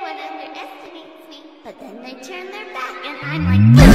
Everyone underestimates me, but then they turn their back and I'm like